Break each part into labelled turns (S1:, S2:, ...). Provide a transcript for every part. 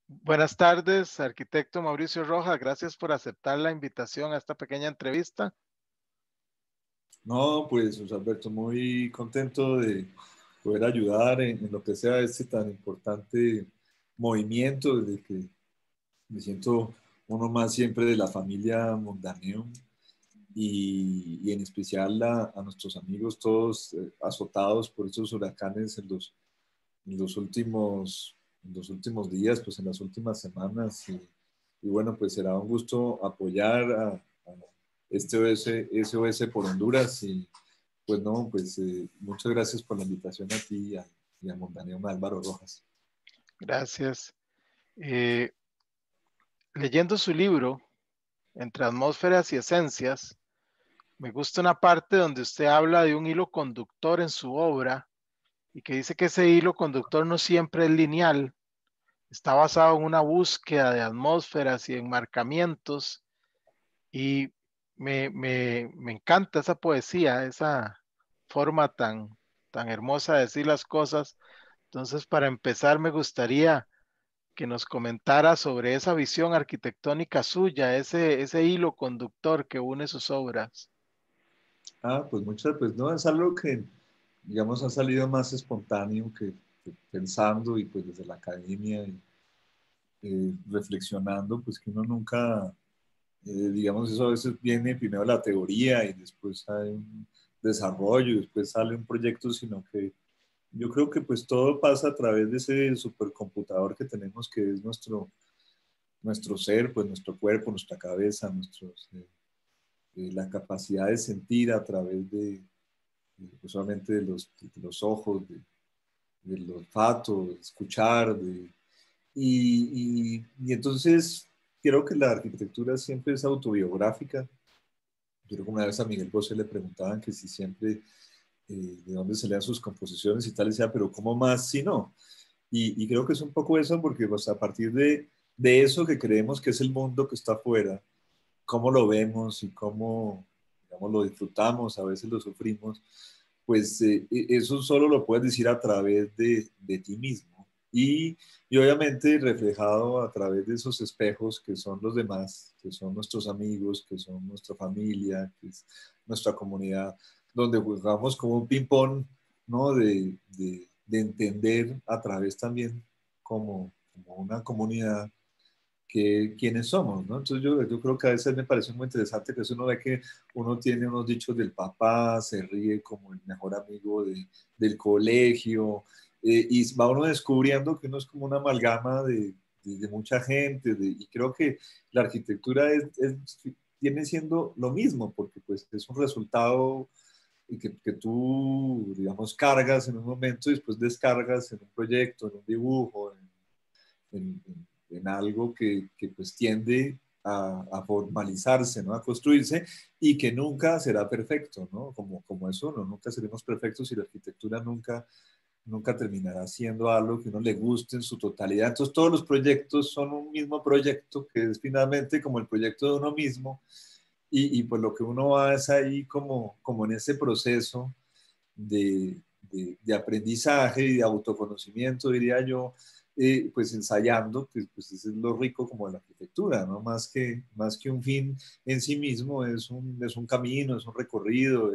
S1: Buenas tardes, arquitecto Mauricio Rojas. Gracias por aceptar la invitación a esta pequeña entrevista.
S2: No, pues, José Alberto, muy contento de poder ayudar en lo que sea este tan importante movimiento, desde que me siento uno más siempre de la familia Mondaneum y en especial a nuestros amigos todos azotados por estos huracanes en los últimos días, pues en las últimas semanas. Y bueno, pues será un gusto apoyar a este SOS por Honduras. Y pues no, pues muchas gracias por la invitación a ti y a Montañón Álvaro Rojas.
S1: Gracias. Eh, Leyendo su libro, Entre atmósferas y esencias, me gusta una parte donde usted habla de un hilo conductor en su obra y que dice que ese hilo conductor no siempre es lineal, está basado en una búsqueda de atmósferas y enmarcamientos y me encanta esa poesía, esa forma tan hermosa de decir las cosas. Entonces, para empezar, me gustaría que nos comentara sobre esa visión arquitectónica suya, ese hilo conductor que une sus obras.
S2: Pues pues no, es algo que, digamos, ha salido más espontáneo que pensando y pues desde la academia y reflexionando, pues que uno nunca, digamos, eso a veces viene primero la teoría y después hay un desarrollo y después sale un proyecto, sino que yo creo que pues todo pasa a través de ese supercomputador que tenemos, que es nuestro ser, pues nuestro cuerpo, nuestra cabeza, la capacidad de sentir a través pues, solamente de los ojos, del olfato, de escuchar, y entonces creo que la arquitectura siempre es autobiográfica. Yo creo que una vez a Miguel Bosé le preguntaban que si siempre, de dónde salían sus composiciones y tal, y decía, pero ¿cómo más si no? Y creo que es un poco eso, porque pues, a partir de eso que creemos que es el mundo que está afuera, cómo lo vemos y cómo, digamos, lo disfrutamos, a veces lo sufrimos, pues eso solo lo puedes decir a través de ti mismo. Y obviamente reflejado a través de esos espejos que son los demás, que son nuestros amigos, que son nuestra familia, que es nuestra comunidad, donde jugamos como un ping-pong, ¿no? De entender a través también como una comunidad quiénes somos, ¿no? Entonces yo creo que a veces me parece muy interesante que uno ve que uno tiene unos dichos del papá, se ríe como el mejor amigo del colegio, y va uno descubriendo que uno es como una amalgama de mucha gente, y creo que la arquitectura viene siendo lo mismo, porque pues es un resultado que tú, digamos, cargas en un momento y después descargas en un proyecto, en un dibujo, en algo que pues tiende a formalizarse, ¿no? A construirse y que nunca será perfecto, ¿no? Como es uno, nunca seremos perfectos y la arquitectura nunca terminará siendo algo que uno le guste en su totalidad. Entonces todos los proyectos son un mismo proyecto que es finalmente como el proyecto de uno mismo y pues lo que uno va es ahí como en ese proceso de aprendizaje y de autoconocimiento, diría yo, pues ensayando, que pues eso es lo rico como de la arquitectura, ¿no? Más que un fin en sí mismo, es un camino, es un recorrido,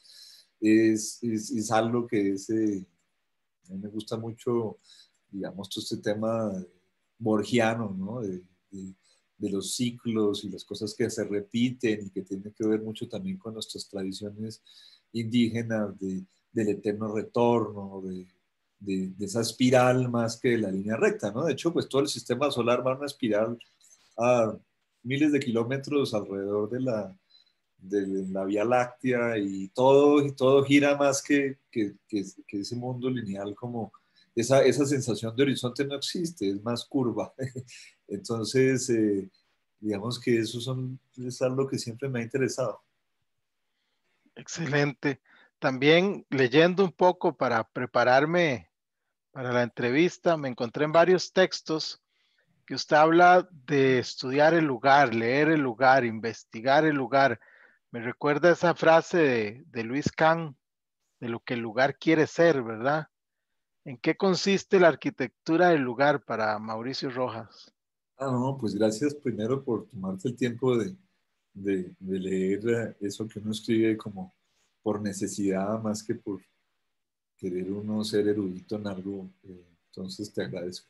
S2: es algo que a mí me gusta mucho, digamos, todo este tema borgiano, ¿no? De los ciclos y las cosas que se repiten y que tienen que ver mucho también con nuestras tradiciones indígenas del eterno retorno, de esa espiral más que de la línea recta, ¿no? De hecho, pues todo el sistema solar va a una espiral a miles de kilómetros alrededor de la Vía Láctea y todo gira más que ese mundo lineal, como esa sensación de horizonte no existe, es más curva. Entonces, digamos que es algo que siempre me ha interesado.
S1: Excelente. También leyendo un poco para prepararme para la entrevista, me encontré en varios textos que usted habla de estudiar el lugar, leer el lugar, investigar el lugar. Me recuerda esa frase de Luis Kahn, de lo que el lugar quiere ser, ¿verdad? ¿En qué consiste la arquitectura del lugar para Mauricio Rojas?
S2: No, pues gracias primero por tomarte el tiempo de leer eso que uno escribe como por necesidad más que por querer uno ser erudito en algo. Entonces te agradezco.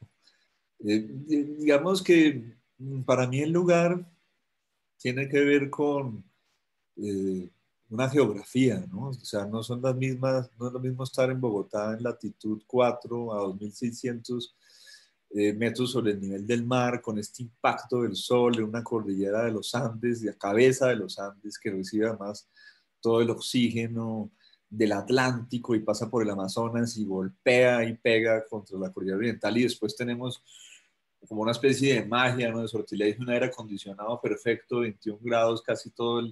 S2: Digamos que para mí el lugar tiene que ver con eh, una geografía, ¿no? O sea, no son las mismas, no es lo mismo estar en Bogotá en latitud 4 a 2600 metros sobre el nivel del mar, con este impacto del sol en una cordillera de los Andes, de la cabeza de los Andes, que recibe además todo el oxígeno del Atlántico y pasa por el Amazonas y golpea y pega contra la cordillera oriental y después tenemos como una especie de magia, ¿no? De sortilegio, un aire acondicionado perfecto, 21 grados casi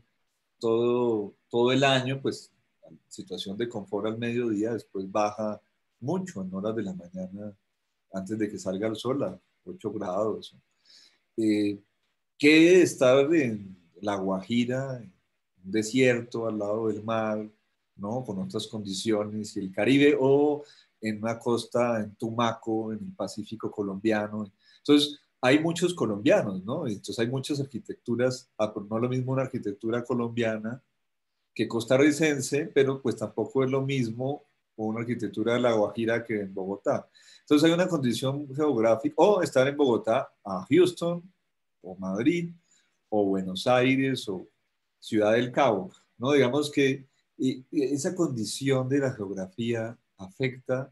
S2: todo el año, pues situación de confort al mediodía, después baja mucho en horas de la mañana antes de que salga el sol a 8 grados. Eh, que estar en La Guajira, en un desierto al lado del mar, ¿no? Con otras condiciones, y el Caribe, o en una costa en Tumaco, en el Pacífico colombiano. Entonces, hay muchos colombianos, ¿no? Entonces hay muchas arquitecturas, pero no es lo mismo una arquitectura colombiana que costarricense, pero pues tampoco es lo mismo una arquitectura de La Guajira que en Bogotá. Entonces hay una condición geográfica, o estar en Bogotá a Houston, o Madrid, o Buenos Aires, o Ciudad del Cabo, ¿no? Digamos que esa condición de la geografía afecta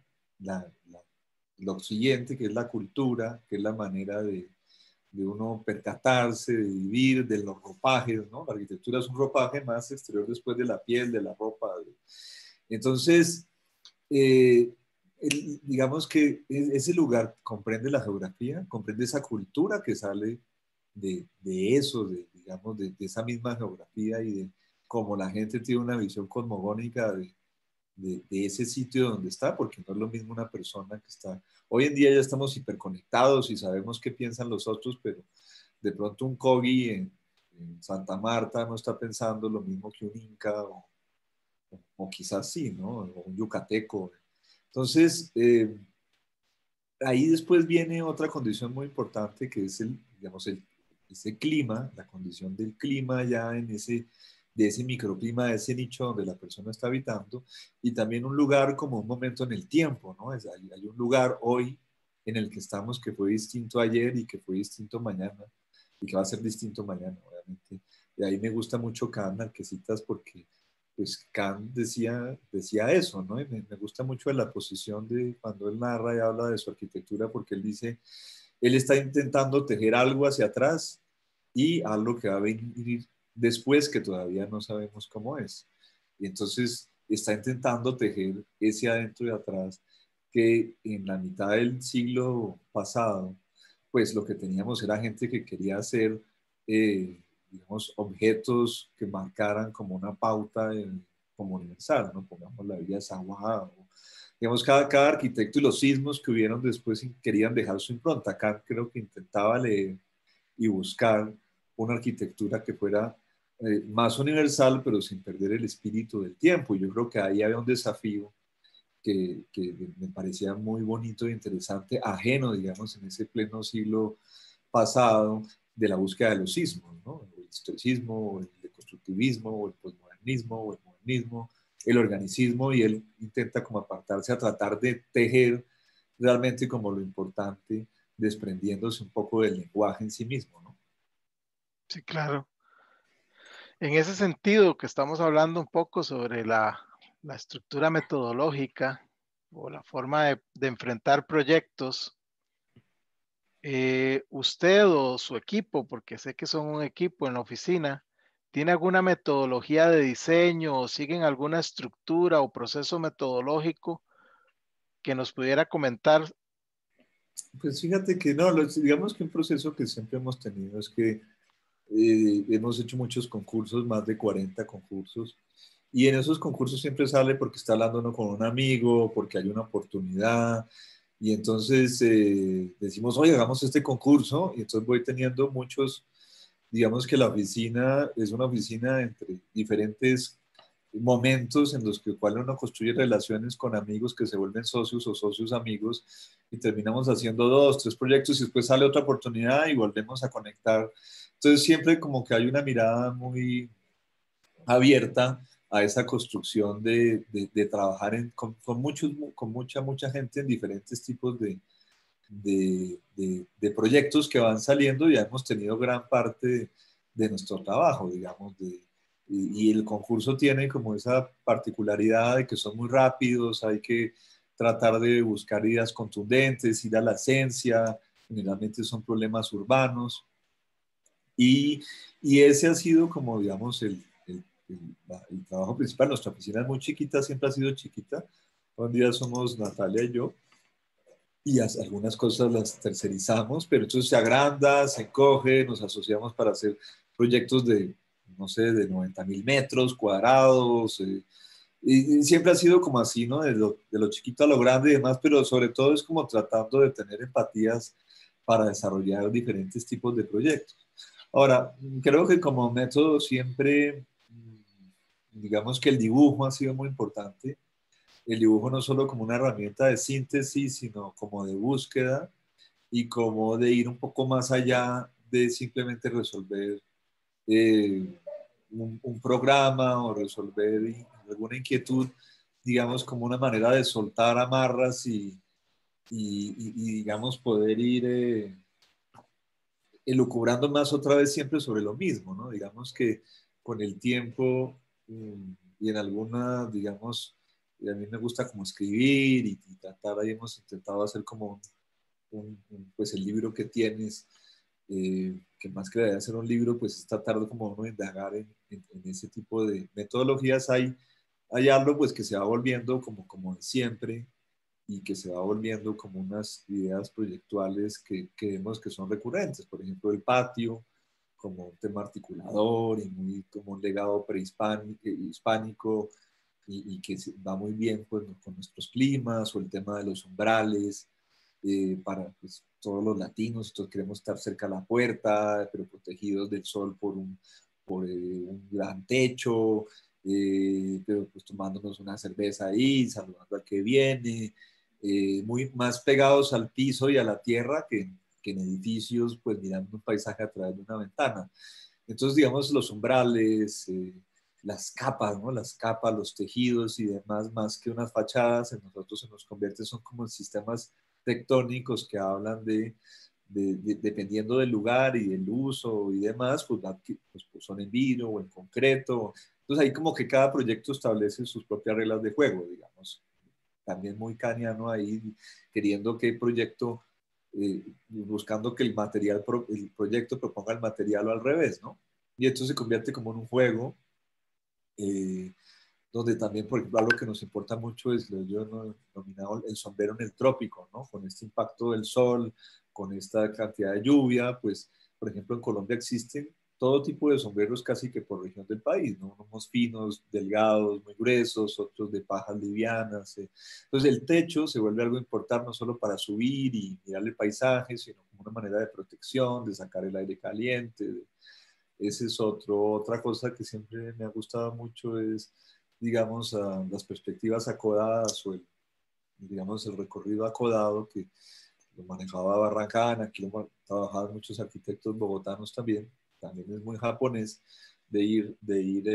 S2: lo siguiente, que es la cultura, que es la manera de uno percatarse, de vivir, de los ropajes, ¿no? La arquitectura es un ropaje más exterior después de la piel, de la ropa. Entonces, eh, digamos que ese lugar comprende la geografía, comprende esa cultura que sale de eso, digamos, de esa misma geografía y de cómo la gente tiene una visión cosmogónica de ese sitio donde está, porque no es lo mismo una persona que está. Hoy en día ya estamos hiperconectados y sabemos qué piensan los otros, pero de pronto un Kogi en Santa Marta no está pensando lo mismo que un Inca, o quizás sí, ¿no? O un yucateco. Entonces, ahí después viene otra condición muy importante que es digamos, ese clima, la condición del clima ya de ese microclima, de ese nicho donde la persona está habitando, y también un lugar como un momento en el tiempo, ¿no? Hay un lugar hoy en el que estamos que fue distinto ayer y que fue distinto mañana y que va a ser distinto mañana, obviamente. Y ahí me gusta mucho Kant, Marquesitas, porque pues Kant decía eso, ¿no? Y me gusta mucho la posición de cuando él narra y habla de su arquitectura, porque él dice, él está intentando tejer algo hacia atrás y algo que va a venir después que todavía no sabemos cómo es. Y entonces está intentando tejer ese adentro y atrás que en la mitad del siglo pasado, pues lo que teníamos era gente que quería hacer digamos, objetos que marcaran como una pauta como universal, ¿no? Pongamos la Villa de Zaguajá, digamos, cada arquitecto y los sismos que hubieron después querían dejar su impronta. Kant creo que intentaba leer y buscar una arquitectura que fuera más universal, pero sin perder el espíritu del tiempo. Y yo creo que ahí había un desafío que me parecía muy bonito e interesante, ajeno, digamos, en ese pleno siglo pasado de la búsqueda de los sismos, ¿no? El historicismo, o el deconstructivismo, o el posmodernismo, o el modernismo, el organicismo, y él intenta como apartarse a tratar de tejer realmente como lo importante, desprendiéndose un poco del lenguaje en sí mismo, ¿no?
S1: Sí, claro. En ese sentido que estamos hablando un poco sobre la estructura metodológica o la forma de enfrentar proyectos, usted o su equipo, porque sé que son un equipo en la oficina, ¿tiene alguna metodología de diseño o siguen alguna estructura o proceso metodológico que nos pudiera comentar?
S2: Pues fíjate que no, digamos que un proceso que siempre hemos tenido es que hemos hecho muchos concursos, más de 40 concursos, y en esos concursos siempre sale porque está hablando uno con un amigo, porque hay una oportunidad, y entonces decimos, oye, hagamos este concurso, y entonces voy teniendo muchos, digamos que la oficina es una oficina entre diferentes momentos en los que cual uno construye relaciones con amigos que se vuelven socios o socios amigos y terminamos haciendo 2, 3 proyectos y después sale otra oportunidad y volvemos a conectar. Entonces siempre como que hay una mirada muy abierta a esa construcción de trabajar con mucha gente en diferentes tipos de proyectos que van saliendo y hemos tenido gran parte de nuestro trabajo, digamos, y el concurso tiene como esa particularidad de que son muy rápidos, hay que tratar de buscar ideas contundentes, ir a la esencia, generalmente son problemas urbanos, y, y ese ha sido como, digamos, el trabajo principal. Nuestra oficina es muy chiquita, siempre ha sido chiquita, hoy en día somos Natalia y yo, y algunas cosas las tercerizamos, pero entonces se agranda, se encoge, nos asociamos para hacer proyectos de, no sé, de 90.000 metros cuadrados, y siempre ha sido como así, ¿no? De lo chiquito a lo grande y demás, pero sobre todo es como tratando de tener empatías para desarrollar diferentes tipos de proyectos. Ahora, creo que como método siempre, digamos que el dibujo ha sido muy importante, el dibujo no solo como una herramienta de síntesis, sino como de búsqueda y como de ir un poco más allá de simplemente resolver un programa o resolver alguna inquietud, digamos, como una manera de soltar amarras y digamos, poder ir elucubrando más otra vez siempre sobre lo mismo, ¿no? Digamos que con el tiempo y en alguna, digamos, y a mí me gusta como escribir y tratar, ahí hemos intentado hacer como pues el libro que tienes, que más que de hacer un libro, pues es tratar de como uno indagar en ese tipo de metodologías. Hay algo pues que se va volviendo como de siempre y que se va volviendo como unas ideas proyectuales que vemos que son recurrentes. Por ejemplo, el patio como un tema articulador y muy como un legado prehispánico hispánico, y que va muy bien pues, con nuestros climas, o el tema de los umbrales, para pues, todos los latinos. Todos queremos estar cerca de la puerta, pero protegidos del sol por un gran techo, pero pues tomándonos una cerveza ahí, saludando al que viene, muy más pegados al piso y a la tierra que en edificios, pues mirando un paisaje a través de una ventana. Entonces, digamos, los umbrales, las capas, ¿no? Las capas, los tejidos y demás, más que unas fachadas, en nosotros se nos convierte, son como sistemas tectónicos que hablan dependiendo del lugar y del uso y demás, pues son en vidrio o en concreto. Entonces ahí como que cada proyecto establece sus propias reglas de juego, digamos. También muy cañano ahí, queriendo que el proyecto, buscando que el proyecto proponga el material o al revés, ¿no? Y esto se convierte como en un juego, eh, donde también, por ejemplo, algo que nos importa mucho es lo yo he denominado el sombrero en el trópico, ¿no? Con este impacto del sol, con esta cantidad de lluvia, pues, por ejemplo, en Colombia existen todo tipo de sombreros casi que por región del país, ¿no? Unos finos, delgados, muy gruesos, otros de pajas livianas. Entonces el techo se vuelve algo importante no solo para subir y mirar el paisaje, sino como una manera de protección, de sacar el aire caliente. Ese es otra cosa que siempre me ha gustado mucho es, digamos, las perspectivas acodadas o digamos, el recorrido acodado que lo manejaba Barrancana, aquí lo trabajaban muchos arquitectos bogotanos también es muy japonés, de ir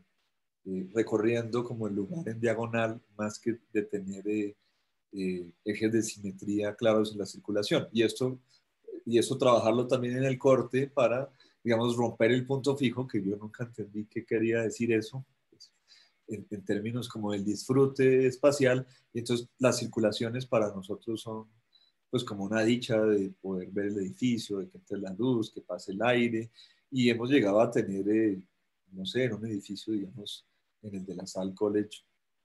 S2: recorriendo como el lugar en diagonal, más que de tener ejes de simetría claros en la circulación. Y eso trabajarlo también en el corte para, digamos, romper el punto fijo, que yo nunca entendí qué quería decir eso, pues, en términos como el disfrute espacial. Y entonces las circulaciones para nosotros son pues como una dicha de poder ver el edificio, de que entre la luz, que pase el aire, y hemos llegado a tener, no sé, en un edificio, digamos, en el de la Salle College,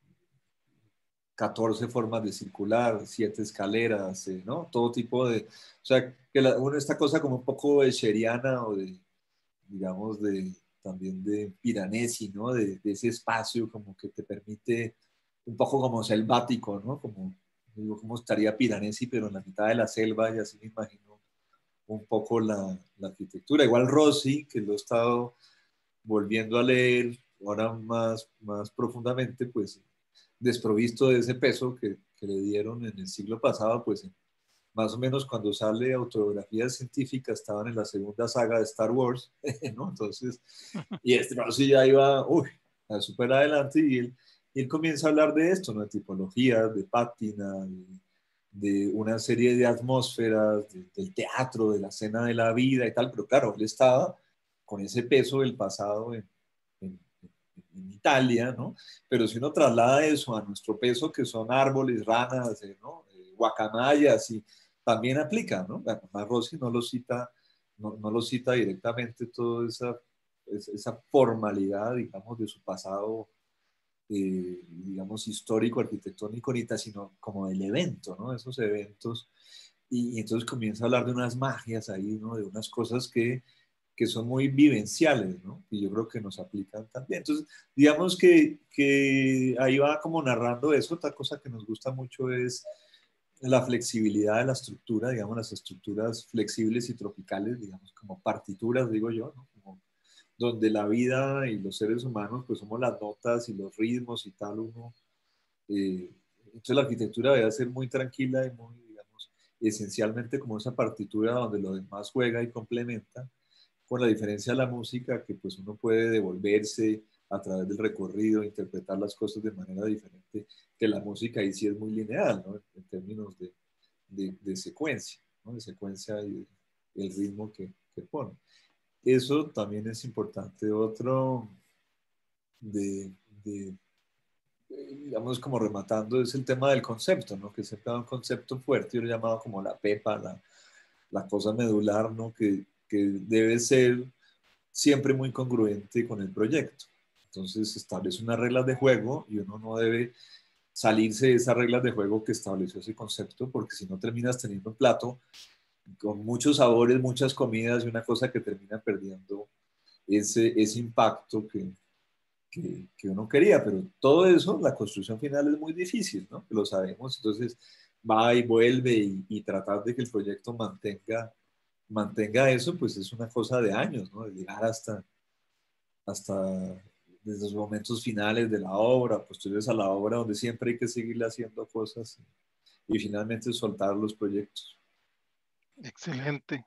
S2: 14 formas de circular, 7 escaleras, ¿no? Todo tipo de, o sea, que esta cosa como un poco de sheriana o de, digamos, también de Piranesi, ¿no? De ese espacio como que te permite un poco como selvático, ¿no? Como, digo, cómo estaría Piranesi, pero en la mitad de la selva, y así me imagino un poco la arquitectura. Igual Rossi, que lo he estado volviendo a leer, ahora más profundamente, pues desprovisto de ese peso que le dieron en el siglo pasado, pues más o menos cuando sale Autobiografías Científicas estaban en la segunda saga de Star Wars, ¿no? Entonces, y este no, sí ya iba, uy, súper adelante y él comienza a hablar de esto, ¿no? De tipologías, de pátina, de una serie de atmósferas, del teatro, de la escena de la vida y tal, pero claro, él estaba con ese peso del pasado en, en Italia, ¿no? Pero si uno traslada eso a nuestro peso, que son árboles, ranas, ¿no? Guacamayas, y también aplica, ¿no? Además, Rossi no lo cita, no lo cita directamente toda esa formalidad, digamos, de su pasado, digamos, histórico, arquitectónico, sino como del evento, ¿no? Esos eventos. Y entonces comienza a hablar de unas magias ahí, ¿no? De unas cosas que son muy vivenciales, ¿no? Y yo creo que nos aplican también. Entonces, digamos que ahí va como narrando eso. Otra cosa que nos gusta mucho es la flexibilidad de la estructura, digamos, las estructuras flexibles y tropicales, digamos, como partituras, digo yo, ¿no? Como donde la vida y los seres humanos, pues somos las notas y los ritmos y tal, uno. Entonces la arquitectura debe ser muy tranquila y muy, digamos, esencialmente como esa partitura donde lo demás juega y complementa, con la diferencia de la música, que pues uno puede devolverse a través del recorrido, interpretar las cosas de manera diferente, que la música ahí sí es muy lineal, ¿no? En términos de secuencia, ¿no? De secuencia y el ritmo que pone. Eso también es importante. Otro de, de digamos, como rematando, es el tema del concepto, ¿no? Que siempre da un concepto fuerte, yo lo he llamado como la pepa, la cosa medular, ¿no? Que debe ser siempre muy congruente con el proyecto. Entonces establece unas reglas de juego y uno no debe salirse de esas reglas de juego que estableció ese concepto, porque si no terminas teniendo un plato con muchos sabores, muchas comidas y una cosa que termina perdiendo ese impacto que uno quería. Pero todo eso, la construcción final es muy difícil, ¿no? Que lo sabemos. Entonces va y vuelve y tratar de que el proyecto mantenga eso, pues es una cosa de años, ¿no? De llegar hasta desde los momentos finales de la obra, posteriores a la obra, donde siempre hay que seguirle haciendo cosas y finalmente soltar los proyectos.
S1: Excelente.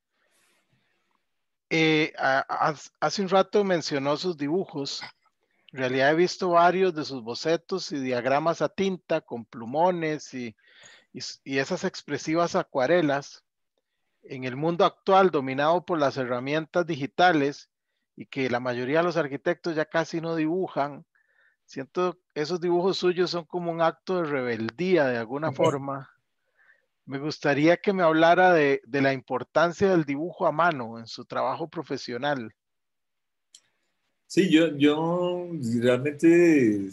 S1: Hace un rato mencionó sus dibujos. En realidad he visto varios de sus bocetos y diagramas a tinta con plumones y esas expresivas acuarelas. En el mundo actual dominado por las herramientas digitales y que la mayoría de los arquitectos ya casi no dibujan, siento que esos dibujos suyos son como un acto de rebeldía de alguna forma. Me gustaría que me hablara de la importancia del dibujo a mano en su trabajo profesional.
S2: Sí, yo realmente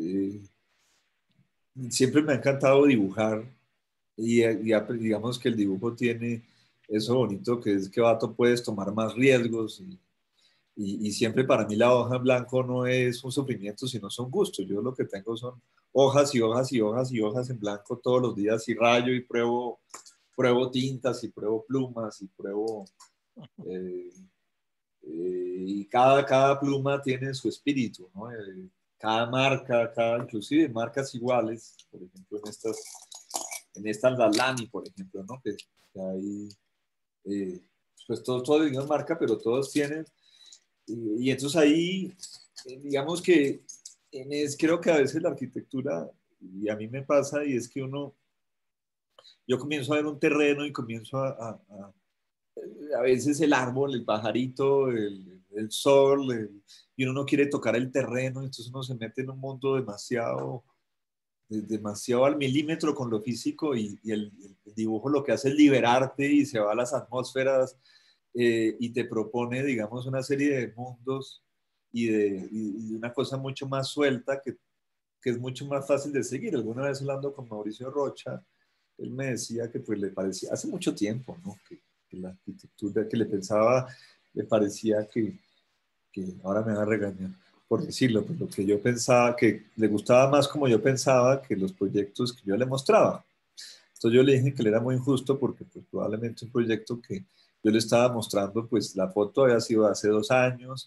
S2: siempre me ha encantado dibujar digamos que el dibujo tiene eso bonito que es que vato puedes tomar más riesgos y siempre para mí la hoja en blanco no es un sufrimiento, sino son gustos. Yo lo que tengo son hojas y hojas y hojas y hojas en blanco todos los días y rayo y pruebo tintas y pruebo plumas y pruebo... Eh, y cada pluma tiene su espíritu, ¿no? Cada marca, inclusive marcas iguales, por ejemplo, en esta Lani, por ejemplo, ¿no? Que hay, eh, pues todos digamos marca, pero todos tienen, y entonces ahí, digamos que creo que a veces la arquitectura, y a mí me pasa, y es que yo comienzo a ver un terreno y comienzo a veces el árbol, el pajarito, el sol, y uno no quiere tocar el terreno, entonces uno se mete en un mundo demasiado al milímetro con lo físico y el dibujo lo que hace es liberarte y se va a las atmósferas y te propone, digamos, una serie de mundos y de una cosa mucho más suelta que es mucho más fácil de seguir. Alguna vez hablando con Mauricio Rocha, él me decía que pues le parecía, hace mucho tiempo, ¿no? Que la arquitectura que le pensaba, le parecía que ahora me va a regañar por decirlo, pues lo que yo pensaba, que le gustaba más como yo pensaba que los proyectos que yo le mostraba. Entonces yo le dije que él era muy injusto porque pues, probablemente un proyecto que yo le estaba mostrando, pues la foto había sido hace 2 años,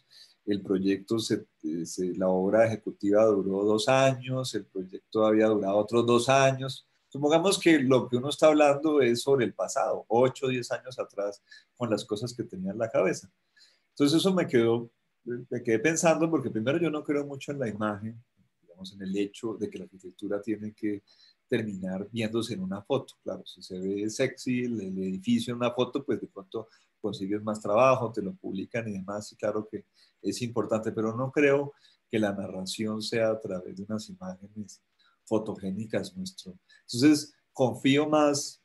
S2: el proyecto, la obra ejecutiva duró 2 años, el proyecto había durado otros 2 años. Supongamos que lo que uno está hablando es sobre el pasado, 8 o 10 años atrás, con las cosas que tenía en la cabeza. Entonces eso me quedé pensando, porque primero yo no creo mucho en la imagen, digamos, en el hecho de que la arquitectura tiene que terminar viéndose en una foto. Claro, si se ve sexy el edificio en una foto, pues de pronto consigues más trabajo, te lo publican y demás, y claro que es importante, pero no creo que la narración sea a través de unas imágenes fotogénicas nuestro. Entonces, confío más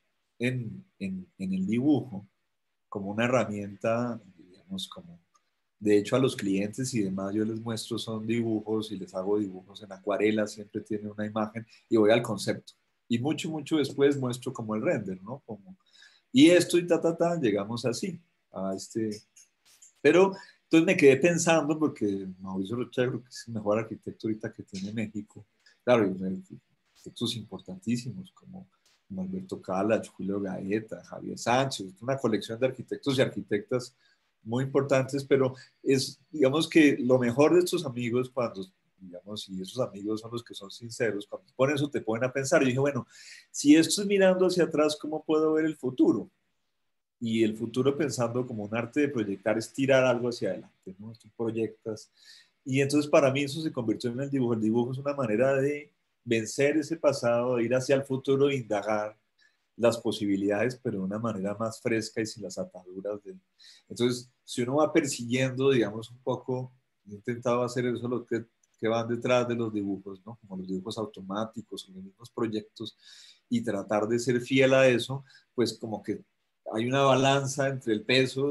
S2: en el dibujo como una herramienta, digamos, como de hecho a los clientes y demás yo les muestro son dibujos y les hago dibujos en acuarela, siempre tiene una imagen y voy al concepto. Y mucho, mucho después muestro como el render, ¿no? Como, y esto y llegamos así, a este. Pero entonces me quedé pensando, porque Mauricio Rocha creo que es el mejor arquitecto ahorita que tiene México. Claro, y arquitectos importantísimos como Alberto Calach, Julio Gaeta, Javier Sánchez, una colección de arquitectos y arquitectas muy importantes, pero es, digamos que lo mejor de estos amigos cuando, digamos, y esos amigos son los que son sinceros, cuando ponen eso te ponen a pensar. Yo dije, bueno, si esto es mirando hacia atrás, ¿cómo puedo ver el futuro? Y el futuro pensando como un arte de proyectar es tirar algo hacia adelante, ¿no? Tú proyectas. Y entonces para mí eso se convirtió en el dibujo. El dibujo es una manera de vencer ese pasado, de ir hacia el futuro e indagar las posibilidades, pero de una manera más fresca y sin las ataduras de. Entonces, si uno va persiguiendo, digamos, un poco, he intentado hacer eso, lo que van detrás de los dibujos, ¿no? Como los dibujos automáticos, los mismos proyectos, y tratar de ser fiel a eso, pues como que hay una balanza entre el peso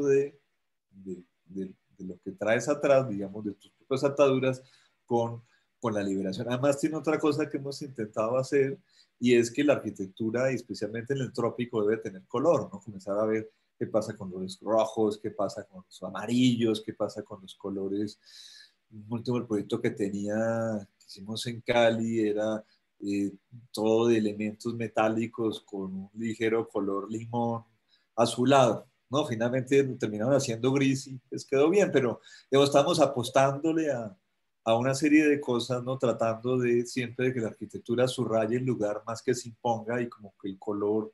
S2: de lo que traes atrás, digamos, de tus propias ataduras, con, con la liberación. Además, tiene otra cosa que hemos intentado hacer, y es que la arquitectura, y especialmente en el trópico, debe tener color, ¿no? Comenzar a ver qué pasa con los rojos, qué pasa con los amarillos, qué pasa con los colores. Un último el proyecto que hicimos en Cali era eh, todo de elementos metálicos con un ligero color limón azulado. No, finalmente terminaron haciendo gris y pues quedó bien, pero digamos, estamos apostándole a una serie de cosas, ¿no? Tratando de siempre de que la arquitectura subraye el lugar más que se imponga y como que el color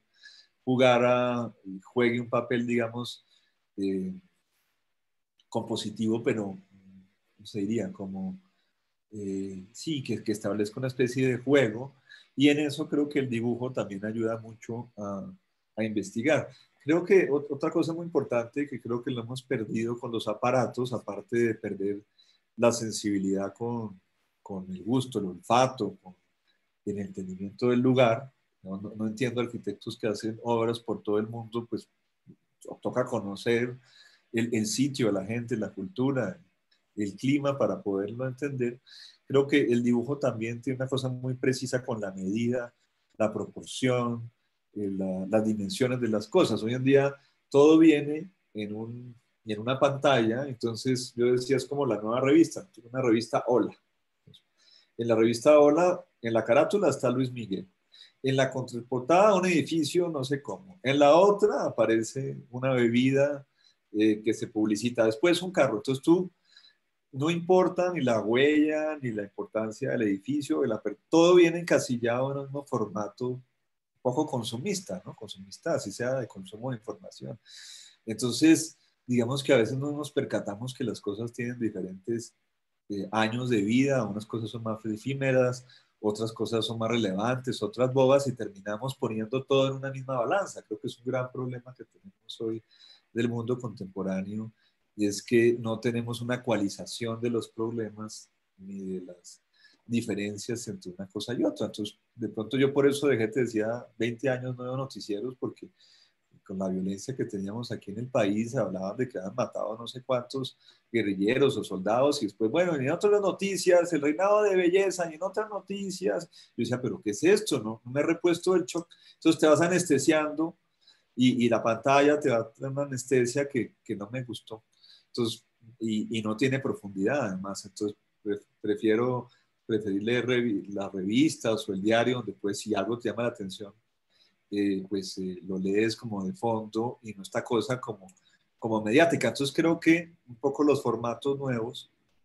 S2: juegue un papel, digamos, eh, compositivo, pero, ¿cómo se diría? Como, sí, que establezca una especie de juego. Y en eso creo que el dibujo también ayuda mucho a investigar. Creo que otra cosa muy importante que creo que lo hemos perdido con los aparatos, aparte de perder la sensibilidad con el gusto, el olfato, con el entendimiento del lugar. No entiendo arquitectos que hacen obras por todo el mundo, pues toca conocer el sitio, la gente, la cultura, el clima para poderlo entender. Creo que el dibujo también tiene una cosa muy precisa con la medida, la proporción, las dimensiones de las cosas. Hoy en día todo viene en una pantalla, entonces yo decía es como la nueva revista, una revista Hola. En la revista Hola, en la carátula está Luis Miguel. En la contraportada un edificio, no sé cómo. En la otra aparece una bebida que se publicita. Después un carro. Entonces tú no importa ni la huella, ni la importancia del edificio, todo viene encasillado en un mismo formato un poco consumista, ¿no? Consumista, así sea de consumo de información. Entonces, digamos que a veces no nos percatamos que las cosas tienen diferentes años de vida, unas cosas son más efímeras, otras cosas son más relevantes, otras bobas, y terminamos poniendo todo en una misma balanza. Creo que es un gran problema que tenemos hoy del mundo contemporáneo, y es que no tenemos una ecualización de los problemas ni de las diferencias entre una cosa y otra. Entonces, de pronto yo por eso dejé, te decía, 20 años no veo noticieros, porque con la violencia que teníamos aquí en el país, hablaban de que habían matado no sé cuántos guerrilleros o soldados, y después, bueno, y en otras noticias, el reinado de belleza, y en otras noticias, yo decía, pero ¿qué es esto? No me he repuesto el shock. Entonces te vas anestesiando, y la pantalla te va a dar una anestesia que no me gustó. Entonces, y no tiene profundidad además, entonces preferir leer las revistas o el diario, donde pues si algo te llama la atención, pues lo lees como de fondo y no esta cosa como mediática. Entonces creo que un poco los formatos nuevos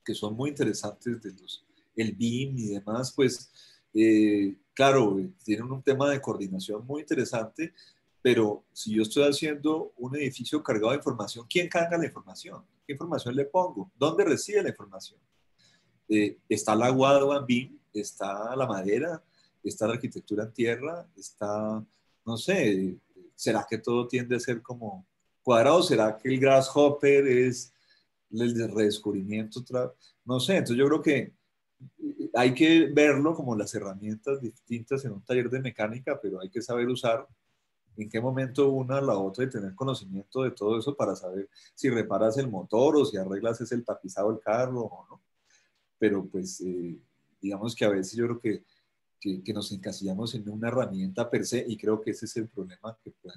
S2: que son muy interesantes, el BIM y demás, pues claro, tienen un tema de coordinación muy interesante, pero si yo estoy haciendo un edificio cargado de información, ¿quién carga la información? ¿Qué información le pongo? ¿Dónde recibe la información? Está la guadua en BIM, está la madera, está la arquitectura en tierra, está, no sé, ¿será que todo tiende a ser como cuadrado? ¿Será que el grasshopper es el redescubrimiento? No sé, entonces yo creo que hay que verlo como las herramientas distintas en un taller de mecánica, pero hay que saber usar en qué momento una la otra y tener conocimiento de todo eso para saber si reparas el motor o si arreglas es el tapizado del carro o no. Pero pues digamos que a veces yo creo que nos encasillamos en una herramienta per se y creo que ese es el problema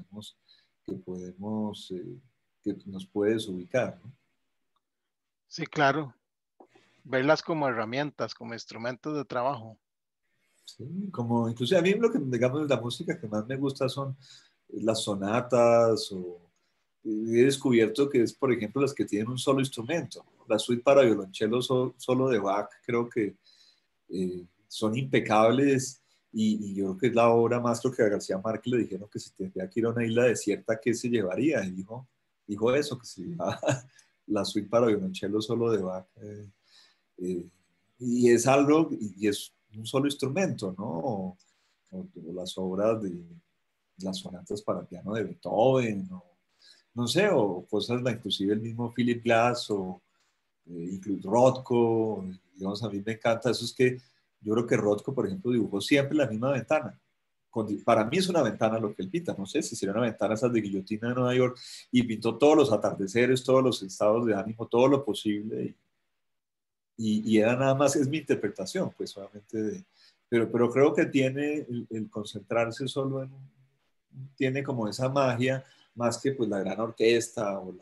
S2: que nos puede desubicar, ¿no?
S1: Sí, claro. Verlas como herramientas, como instrumentos de trabajo.
S2: Sí, como incluso a mí lo que digamos de la música que más me gusta son las sonatas o he descubierto que es por ejemplo las que tienen un solo instrumento. La suite para violonchelo solo de Bach creo que son impecables y yo creo que es la obra maestro que a García Márquez le dijeron que si tendría que ir a una isla desierta, ¿qué se llevaría? Y dijo eso, que se llevaba la suite para violonchelo solo de Bach. Eh, y es algo, y es un solo instrumento, ¿no? O las obras de las sonatas para piano de Beethoven, o, no sé, o cosas, inclusive el mismo Philip Glass, o incluso Rothko, digamos, a mí me encanta eso, es que yo creo que Rothko, por ejemplo, dibujó siempre la misma ventana. Para mí es una ventana lo que él pinta, no sé si sería una ventana esas de guillotina de Nueva York, y pintó todos los atardeceres, todos los estados de ánimo, todo lo posible, y era nada más, es mi interpretación, pues solamente pero creo que tiene el concentrarse solo tiene como esa magia, más que pues la gran orquesta o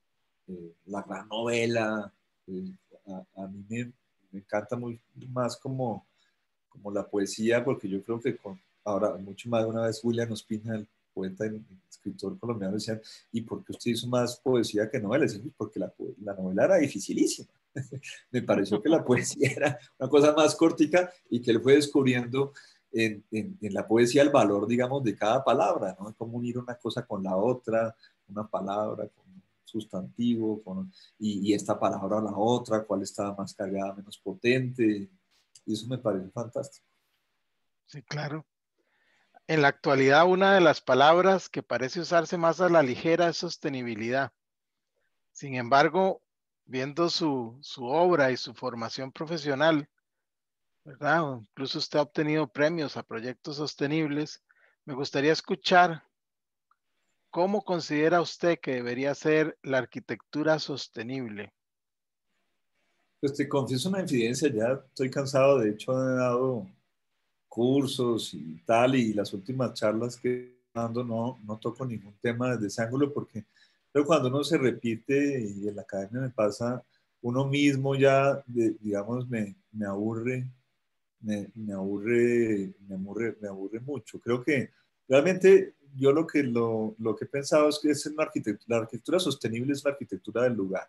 S2: la gran novela. eh, a mí me encanta muy más como la poesía, porque yo creo que ahora, mucho más de una vez, William Ospina, el poeta y escritor colombiano, decía, ¿y por qué usted hizo más poesía que novela? Decía, porque la novela era dificilísima. Me pareció que la poesía era una cosa más cortica y que él fue descubriendo en la poesía el valor, digamos, de cada palabra, ¿no? Cómo unir una cosa con la otra, una palabra con un sustantivo, y esta palabra a la otra, cuál estaba más cargada, menos potente, y eso me parece fantástico.
S1: Sí, claro. En la actualidad, una de las palabras que parece usarse más a la ligera es sostenibilidad. Sin embargo, viendo su obra y su formación profesional, ¿verdad? O incluso usted ha obtenido premios a proyectos sostenibles. Me gustaría escuchar cómo considera usted que debería ser la arquitectura sostenible.
S2: Pues te confieso una infidencia, ya estoy cansado, de hecho he dado cursos y tal, y las últimas charlas que estoy dando no toco ningún tema desde ese ángulo, porque pero cuando uno se repite, y en la academia me pasa, uno mismo ya, digamos, me aburre, me aburre mucho. Creo que realmente yo lo que he pensado es que la arquitectura sostenible es la arquitectura del lugar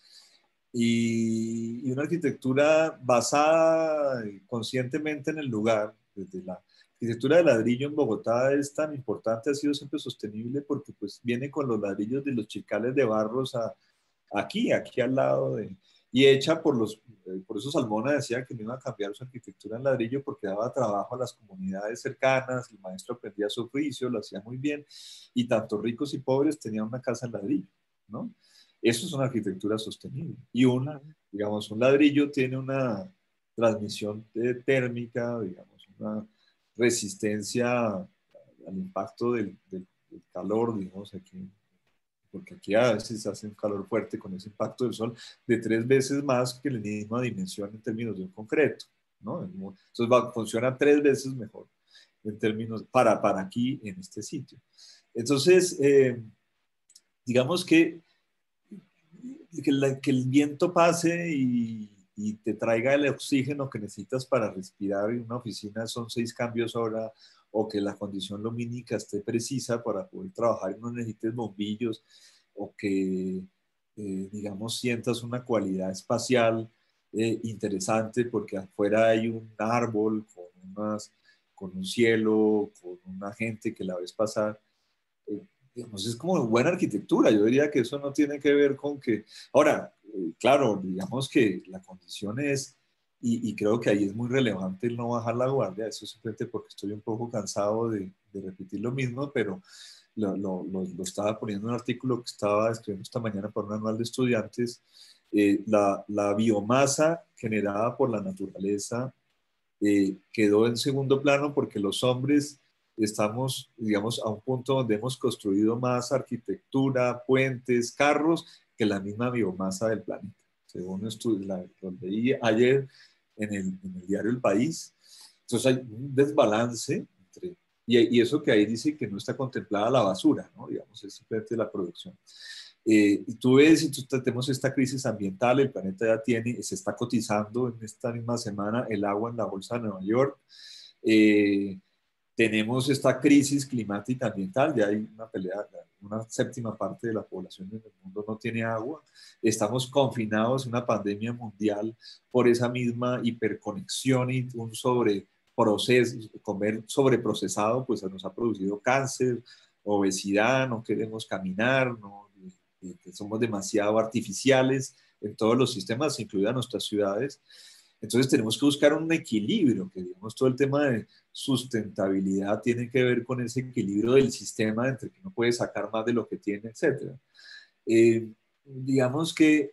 S2: y una arquitectura basada conscientemente en el lugar, desde la arquitectura de ladrillo en Bogotá es tan importante, ha sido siempre sostenible porque pues viene con los ladrillos de los chicales de barros aquí al lado y hecha por eso Salmona decía que no iba a cambiar su arquitectura en ladrillo porque daba trabajo a las comunidades cercanas, el maestro aprendía su oficio, lo hacía muy bien y tanto ricos y pobres tenían una casa en ladrillo, ¿no? Eso es una arquitectura sostenible. Y digamos, un ladrillo tiene una transmisión térmica, digamos, una resistencia al impacto del calor, digamos, aquí, porque aquí a veces hace un calor fuerte con ese impacto del sol de 3 veces más que la misma dimensión en términos de un concreto, ¿no? Entonces funciona 3 veces mejor en términos para aquí en este sitio. Entonces, digamos que el viento pase y te traiga el oxígeno que necesitas para respirar en una oficina son 6 cambios hora o que la condición lumínica esté precisa para poder trabajar y no necesites bombillos o que, digamos, sientas una cualidad espacial interesante porque afuera hay un árbol con un cielo, con una gente que la ves pasar. Digamos, es como buena arquitectura. Yo diría que eso no tiene que ver con que... Ahora, claro, digamos que la condición es, y creo que ahí es muy relevante el no bajar la guardia, eso simplemente porque estoy un poco cansado de repetir lo mismo, pero lo estaba poniendo en un artículo que estaba escribiendo esta mañana para un anual de estudiantes. La biomasa generada por la naturaleza quedó en segundo plano porque los hombres estamos, digamos, a un punto donde hemos construido más arquitectura, puentes, carros, que la misma biomasa del planeta. Según lo leí ayer en el diario El País. Entonces hay un desbalance entre, y eso que ahí dice que no está contemplada la basura, ¿no? Digamos, es simplemente la producción. Y tú ves, y tenemos esta crisis ambiental, el planeta ya tiene, se está cotizando en esta misma semana el agua en la bolsa de Nueva York. Eh, Tenemos esta crisis climática ambiental, ya hay una pelea, una séptima parte de la población en el mundo no tiene agua. Estamos confinados en una pandemia mundial por esa misma hiperconexión y un sobreproceso, comer sobreprocesado, pues nos ha producido cáncer, obesidad, no queremos caminar, no, somos demasiado artificiales en todos los sistemas, incluidas nuestras ciudades. Entonces tenemos que buscar un equilibrio, que digamos todo el tema de sustentabilidad tiene que ver con ese equilibrio del sistema entre que no puede sacar más de lo que tiene, etcétera. Digamos que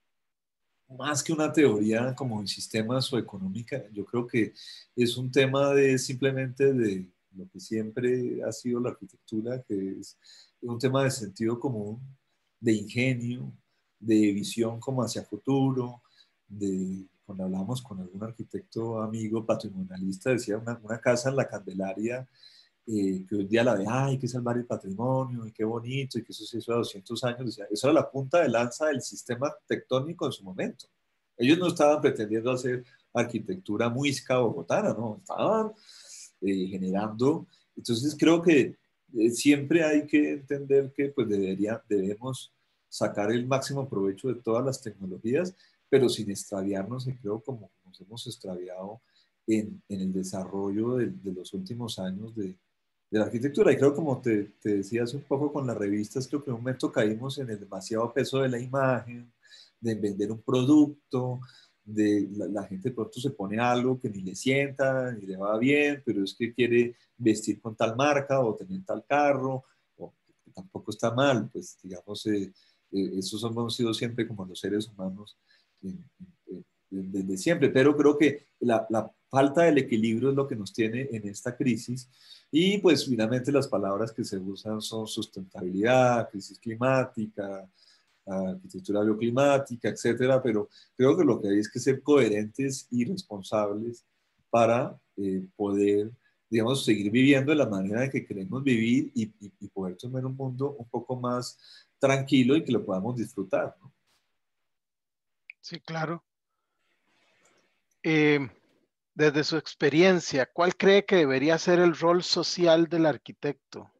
S2: más que una teoría como en sistemas o económica, yo creo que es un tema de simplemente de lo que siempre ha sido la arquitectura, que es un tema de sentido común, de ingenio, de visión como hacia futuro, de cuando hablamos con algún arquitecto amigo patrimonialista, decía una casa en la Candelaria, que hoy día la ve, ay, hay que salvar el patrimonio, y qué bonito, y que eso se hizo a 200 años, decía, eso era la punta de lanza del sistema tectónico en su momento. Ellos no estaban pretendiendo hacer arquitectura muisca o bogotana, no, estaban generando. Entonces creo que siempre hay que entender que pues debemos sacar el máximo provecho de todas las tecnologías, pero sin extraviarnos, y creo como nos hemos extraviado en el desarrollo de los últimos años de la arquitectura. Y creo, como te decía hace un poco con las revistas, creo que en un momento caímos en el demasiado peso de la imagen, de vender un producto, de la gente de pronto se pone algo que ni le sienta, ni le va bien, pero es que quiere vestir con tal marca o tener tal carro, o que tampoco está mal, pues digamos, esos hemos sido siempre como los seres humanos desde siempre, pero creo que la falta del equilibrio es lo que nos tiene en esta crisis y pues finalmente las palabras que se usan son sustentabilidad, crisis climática, arquitectura bioclimática, etcétera, pero creo que lo que hay es que ser coherentes y responsables para poder, digamos, seguir viviendo de la manera en que queremos vivir y poder tener un mundo un poco más tranquilo y que lo podamos disfrutar, ¿no?
S1: Sí, claro. Eh, Desde su experiencia, ¿cuál cree que debería ser el rol social del arquitecto?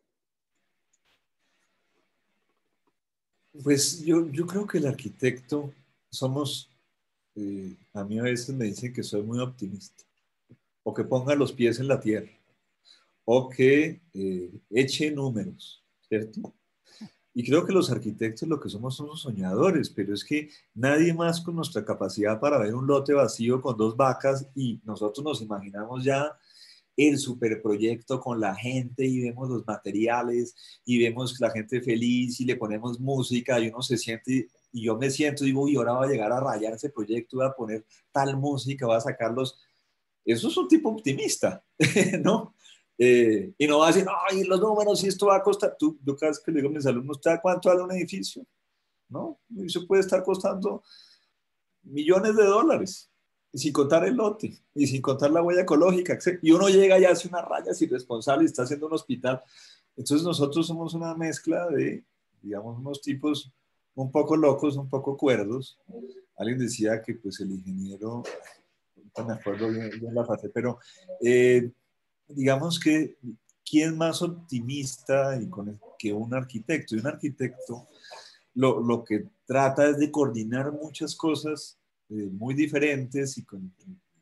S2: Pues yo creo que el arquitecto somos, a mí a veces me dicen que soy muy optimista, o que ponga los pies en la tierra, o que eche números, ¿cierto? Y creo que los arquitectos lo que somos soñadores, pero es que nadie más con nuestra capacidad para ver un lote vacío con dos vacas y nosotros nos imaginamos ya el superproyecto con la gente y vemos los materiales y vemos la gente feliz y le ponemos música y uno se siente y yo me siento y digo, y ahora va a llegar a rayar ese proyecto, voy a poner tal música, va a sacarlos. Eso es un tipo optimista, ¿no? Y no va a decir, ay, los números, y esto va a costar. Yo cada vez que le digo a mis alumnos, ¿usted cuánto vale un edificio? ¿No? Eso puede estar costando millones de dólares, y sin contar el lote, y sin contar la huella ecológica, etc. Y uno llega y hace unas rayas irresponsables y está haciendo un hospital. Entonces nosotros somos una mezcla de, digamos, unos tipos un poco locos, un poco cuerdos. Alguien decía que pues el ingeniero, no me acuerdo bien la frase, pero digamos que quién más optimista que un arquitecto. Y un arquitecto lo que trata es de coordinar muchas cosas muy diferentes y con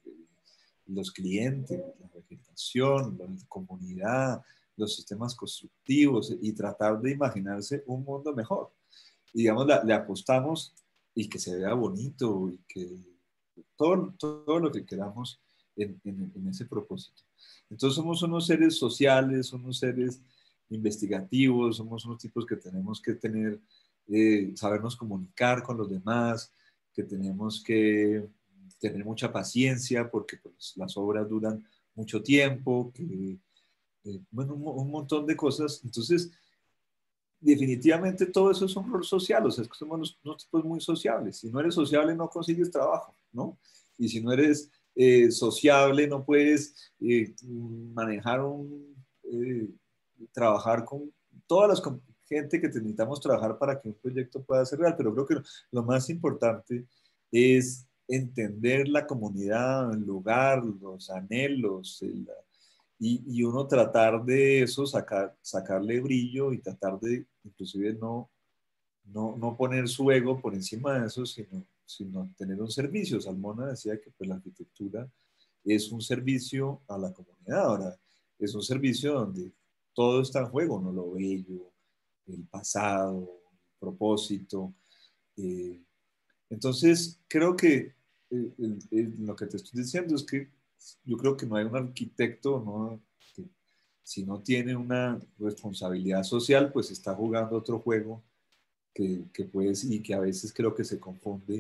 S2: los clientes, la vegetación, la comunidad, los sistemas constructivos y tratar de imaginarse un mundo mejor. Y digamos, le apostamos y que se vea bonito y que todo lo que queramos en ese propósito. Entonces somos unos seres sociales, unos seres investigativos, somos unos tipos que tenemos que tener, sabernos comunicar con los demás, que tenemos que tener mucha paciencia porque pues, las obras duran mucho tiempo, que, bueno, un montón de cosas. Entonces, definitivamente todo eso es un rol social, o sea, es que somos unos tipos muy sociables. Si no eres sociable no consigues trabajo, ¿no? Y si no eres sociable no puedes manejar trabajar con todas las gente que necesitamos trabajar para que un proyecto pueda ser real, pero creo que lo más importante es entender la comunidad, el lugar, los anhelos, y uno tratar de eso, sacarle brillo y tratar de, inclusive, no poner su ego por encima de eso, sino tener un servicio. Salmona decía que pues, la arquitectura es un servicio a la comunidad. Ahora, es un servicio donde todo está en juego, ¿no? Lo bello, el pasado, el propósito. Eh, entonces, creo que lo que te estoy diciendo es que yo creo que no hay un arquitecto, ¿no? que si no tiene una responsabilidad social, pues está jugando otro juego que puedes, y que a veces creo que se confunde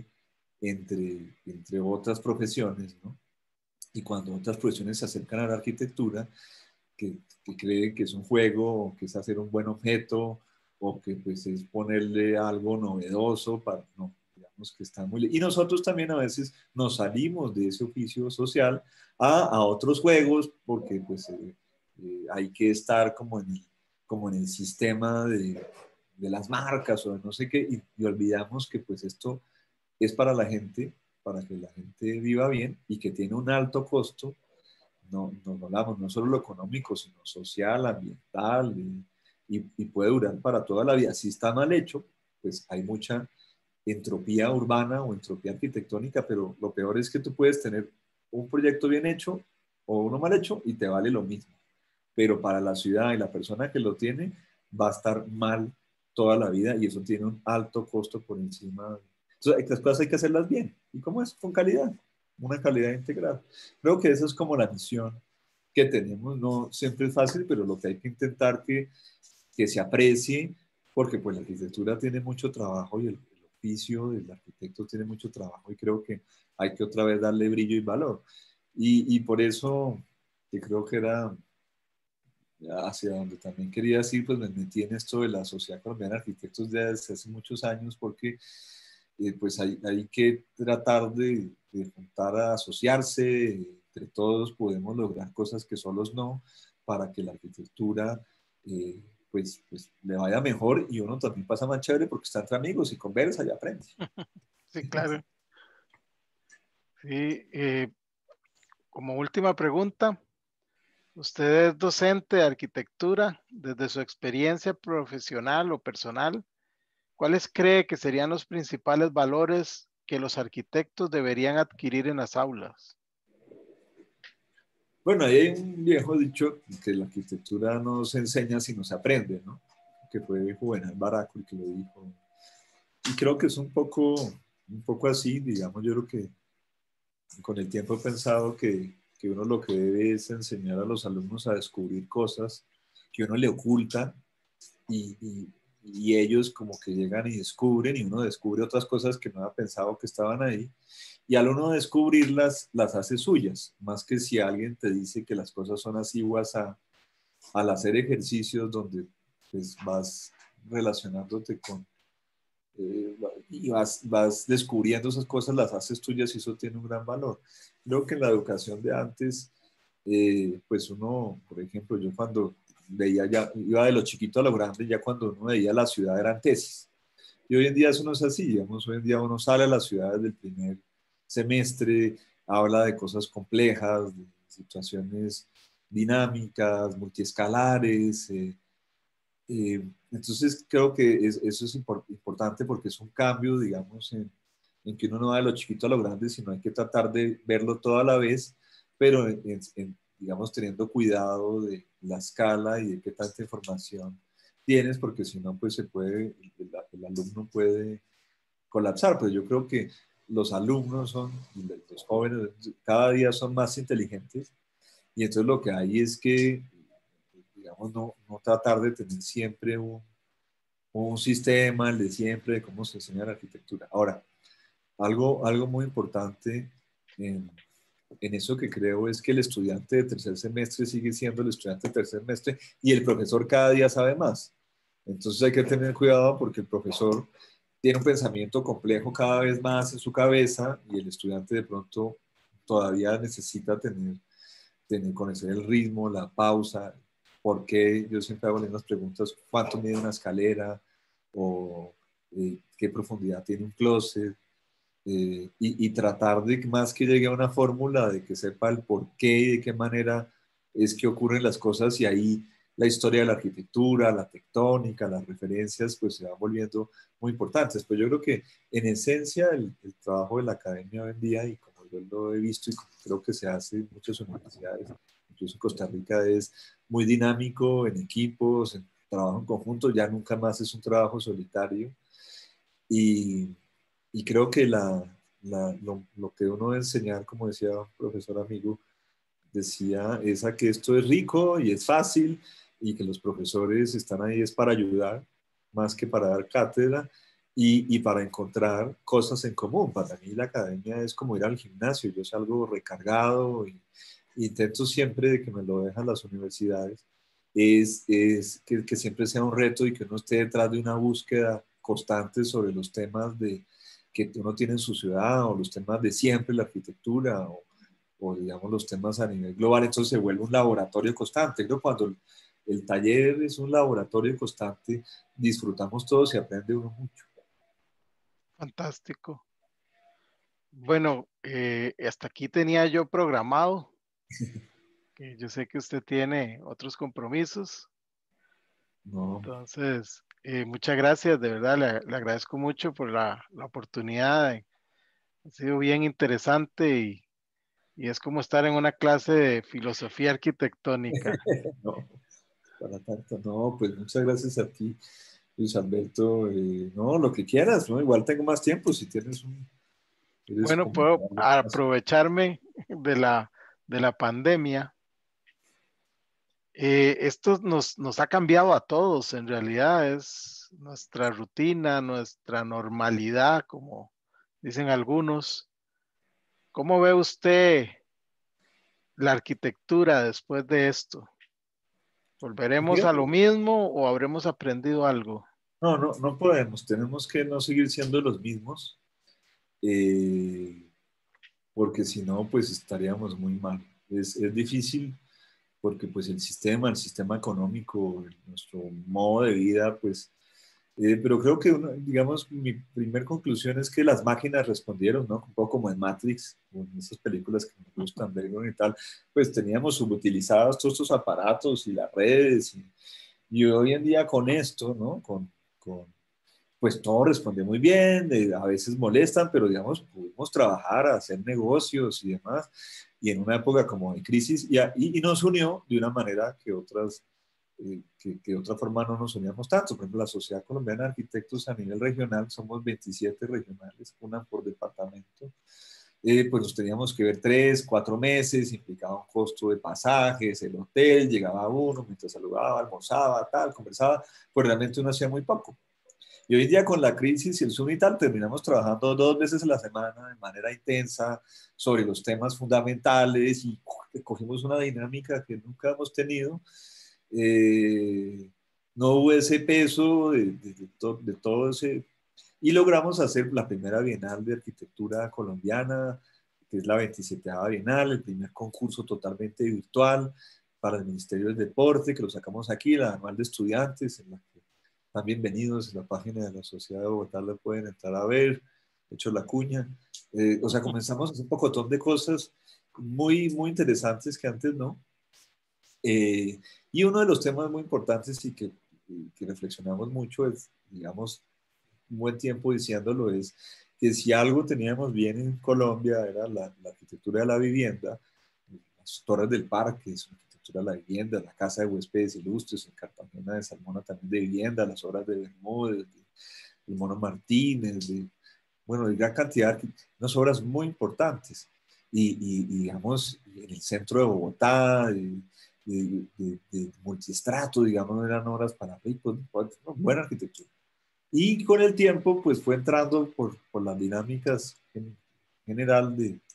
S2: entre otras profesiones, ¿no? Y cuando otras profesiones se acercan a la arquitectura, que creen que es un juego, o que es hacer un buen objeto, o que pues es ponerle algo novedoso, no, digamos que está muy... Y nosotros también a veces nos salimos de ese oficio social a otros juegos, porque pues hay que estar como en el sistema de las marcas o de no sé qué, y olvidamos que pues esto es para la gente, para que la gente viva bien y que tiene un alto costo, no hablamos no solo lo económico, sino social, ambiental, y puede durar para toda la vida. Si está mal hecho, pues hay mucha entropía urbana o entropía arquitectónica, pero lo peor es que tú puedes tener un proyecto bien hecho o uno mal hecho y te vale lo mismo. Pero para la ciudad y la persona que lo tiene va a estar mal toda la vida y eso tiene un alto costo por encima. Entonces, las cosas hay que hacerlas bien. ¿Y cómo es? Con calidad, una calidad integral. Creo que esa es como la misión que tenemos. No siempre es fácil, pero lo que hay que intentar que se aprecie, porque pues la arquitectura tiene mucho trabajo y el oficio del arquitecto tiene mucho trabajo y creo que hay que otra vez darle brillo y valor. Y por eso, que creo que era hacia donde también quería decir, pues me metí en esto de la Sociedad Colombiana de Arquitectos desde hace muchos años, porque pues hay que tratar de juntar a asociarse, entre todos podemos lograr cosas que solos no, para que la arquitectura pues le vaya mejor y uno también pasa más chévere porque está entre amigos y conversa y aprende.
S1: Sí, claro. Sí, como última pregunta, usted es docente de arquitectura. Desde su experiencia profesional o personal, ¿cuáles cree que serían los principales valores que los arquitectos deberían adquirir en las aulas?
S2: Bueno, ahí hay un viejo dicho que la arquitectura no se enseña sino se aprende, ¿no? Que fue Juvenal Baraco el que lo dijo. Y creo que es un poco así, digamos, yo creo que con el tiempo he pensado que uno lo que debe es enseñar a los alumnos a descubrir cosas que uno le oculta y ellos como que llegan y descubren y uno descubre otras cosas que no había pensado que estaban ahí y al uno descubrirlas las hace suyas, más que si alguien te dice que las cosas son así o asá, al hacer ejercicios donde pues vas relacionándote y vas descubriendo esas cosas, las haces tuyas y eso tiene un gran valor. Creo que en la educación de antes, pues uno, por ejemplo, yo cuando veía ya, iba de lo chiquito a lo grande, ya cuando uno veía la ciudad eran tesis. Y hoy en día eso no es así, digamos, hoy en día uno sale a las ciudades del primer semestre, habla de cosas complejas, de situaciones dinámicas, multiescalares, entonces creo que eso es importante porque es un cambio, digamos, en en que uno no va de lo chiquito a lo grande, sino hay que tratar de verlo todo a la vez, pero digamos, teniendo cuidado de la escala y de qué tanta información tienes, porque si no, pues el alumno puede colapsar. Pero yo creo que los alumnos los jóvenes, cada día son más inteligentes, y entonces lo que hay es que, digamos, no tratar de tener siempre un sistema, el de siempre, de cómo se enseña la arquitectura. Ahora, algo muy importante en eso que creo es que el estudiante de tercer semestre sigue siendo el estudiante de tercer semestre y el profesor cada día sabe más. Entonces hay que tener cuidado porque el profesor tiene un pensamiento complejo cada vez más en su cabeza y el estudiante de pronto todavía necesita conocer el ritmo, la pausa, por qué. Yo siempre hago las mismas preguntas: ¿cuánto mide una escalera? O qué profundidad tiene un closet, y tratar de más que llegue a una fórmula, de que sepa el por qué y de qué manera es que ocurren las cosas, y ahí la historia de la arquitectura, la tectónica, las referencias, pues se van volviendo muy importantes. Pero yo creo que en esencia el trabajo de la academia hoy en día, y como yo lo he visto y como creo que se hace en muchas universidades, incluso en Costa Rica, es muy dinámico, en equipos, en trabajo en conjunto, ya nunca más es un trabajo solitario. Y, y creo que lo que uno debe enseñar, como decía un profesor amigo, decía, es a que esto es rico y es fácil, y que los profesores están ahí es para ayudar, más que para dar cátedra, y para encontrar cosas en común. Para mí la academia es como ir al gimnasio. Yo salgo recargado y intento siempre de que me lo dejan las universidades, es que siempre sea un reto y que uno esté detrás de una búsqueda constante sobre los temas que uno tiene en su ciudad, o los temas de siempre, la arquitectura, o digamos los temas a nivel global. Entonces se vuelve un laboratorio constante. Creo que cuando el taller es un laboratorio constante, disfrutamos todos y aprende uno mucho.
S1: Fantástico. Bueno, hasta aquí tenía yo programado, que yo sé que usted tiene otros compromisos.
S2: No,
S1: Entonces, muchas gracias, de verdad, le agradezco mucho por la oportunidad. Ha sido bien interesante y es como estar en una clase de filosofía arquitectónica.
S2: no, para tanto, no, pues muchas gracias a ti, Luis Alberto. No, lo que quieras, ¿no? Igual tengo más tiempo si tienes eres
S1: Bueno,
S2: como
S1: puedo aprovecharme de la pandemia. Esto nos ha cambiado a todos, en realidad es nuestra rutina, nuestra normalidad, como dicen algunos. ¿Cómo ve usted la arquitectura después de esto? ¿Volveremos a
S2: Fíjate,
S1: lo mismo o habremos aprendido algo?
S2: no podemos, tenemos que no seguir siendo los mismos, eh, porque si no, pues estaríamos muy mal. Es difícil porque pues el sistema económico, nuestro modo de vida, pues, pero creo que, digamos, mi primer conclusión es que las máquinas respondieron, ¿no? Un poco como en Matrix, o en esas películas que nos gustan ver y tal, pues teníamos subutilizados todos estos aparatos y las redes, y hoy en día con esto, ¿no? Pues todo respondió muy bien, a veces molestan, pero digamos, pudimos trabajar, hacer negocios y demás, y en una época como de crisis, y nos unió de una manera que que de otra forma no nos uníamos tanto. Por ejemplo, la Sociedad Colombiana de Arquitectos a nivel regional, somos 27 regionales, una por departamento. Pues nos teníamos que ver 3, 4 meses, implicaba un costo de pasajes, el hotel, llegaba uno, mientras saludaba, almorzaba, tal, conversaba, pues realmente uno hacía muy poco. Y hoy en día con la crisis y el Zoom y tal, terminamos trabajando 2 veces a la semana de manera intensa sobre los temas fundamentales, y cogimos una dinámica que nunca hemos tenido. No hubo ese peso de todo ese. Y logramos hacer la primera Bienal de Arquitectura colombiana, que es la 27ª Bienal, el primer concurso totalmente virtual para el Ministerio del Deporte, que lo sacamos aquí, la anual de estudiantes, en la que están bienvenidos. En la página de la Sociedad de Bogotá lo pueden entrar a ver, hecho la cuña. O sea, comenzamos a hacer un pocotón de cosas muy, muy interesantes que antes no. Y uno de los temas muy importantes y que reflexionamos mucho es, digamos, un buen tiempo diciéndolo, es que si algo teníamos bien en Colombia era la arquitectura de la vivienda, las torres del parque, es una arquitectura de la vivienda, la casa de huéspedes ilustres en Cartagena de Salmona también de vivienda, las obras de Bermúdez, de Mono Martínez, bueno, de gran cantidad, unas obras muy importantes. Digamos, en el centro de Bogotá, de multiestrato, digamos, eran obras para ricos, buena arquitectura. Y con el tiempo, pues fue entrando por las dinámicas en general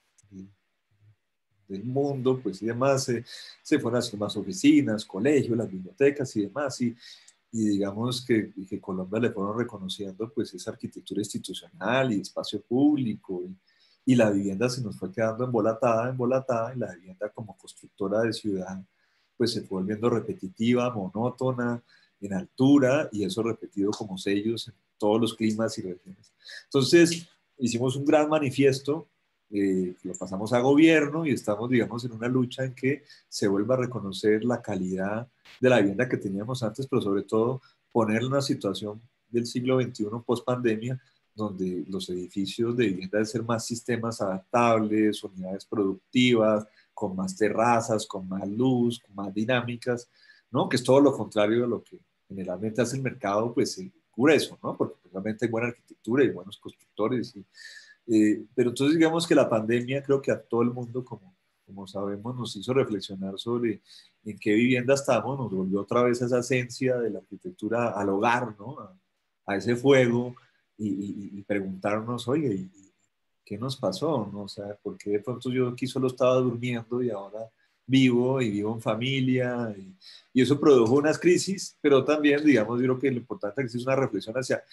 S2: del mundo, pues y demás, se fueron haciendo más oficinas, colegios, las bibliotecas y demás, y digamos que Colombia le fueron reconociendo pues esa arquitectura institucional y espacio público, y la vivienda se nos fue quedando embolatada, y la vivienda como constructora de ciudad pues se fue volviendo repetitiva, monótona, en altura, y eso repetido como sellos en todos los climas y regiones. Entonces, hicimos un gran manifiesto, lo pasamos a gobierno y estamos, digamos, en una lucha en que se vuelva a reconocer la calidad de la vivienda que teníamos antes, pero sobre todo ponerla en una situación del siglo XXI post pandemia, donde los edificios de vivienda deben ser más sistemas adaptables, unidades productivas, con más terrazas, con más luz, con más dinámicas, ¿no? Que es todo lo contrario de lo que generalmente hace el mercado, pues grueso, ¿no? Porque realmente hay buena arquitectura y buenos constructores. Pero entonces digamos que la pandemia creo que a todo el mundo, como sabemos, nos hizo reflexionar sobre en qué vivienda estamos, nos volvió otra vez a esa esencia de la arquitectura al hogar, ¿no? A ese fuego y preguntarnos, oye, ¿qué nos pasó? ¿No? O sea, ¿por qué de pronto yo aquí solo estaba durmiendo y ahora vivo y vivo en familia? Y eso produjo unas crisis, pero también, digamos, yo creo que lo importante es una reflexión hacia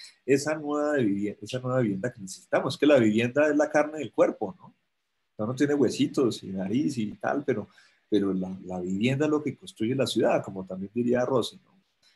S2: esa nueva vivienda que necesitamos, que la vivienda es la carne del cuerpo, ¿no? Uno tiene huesitos y nariz y tal, pero la vivienda es lo que construye la ciudad, como también diría Rossi, ¿no?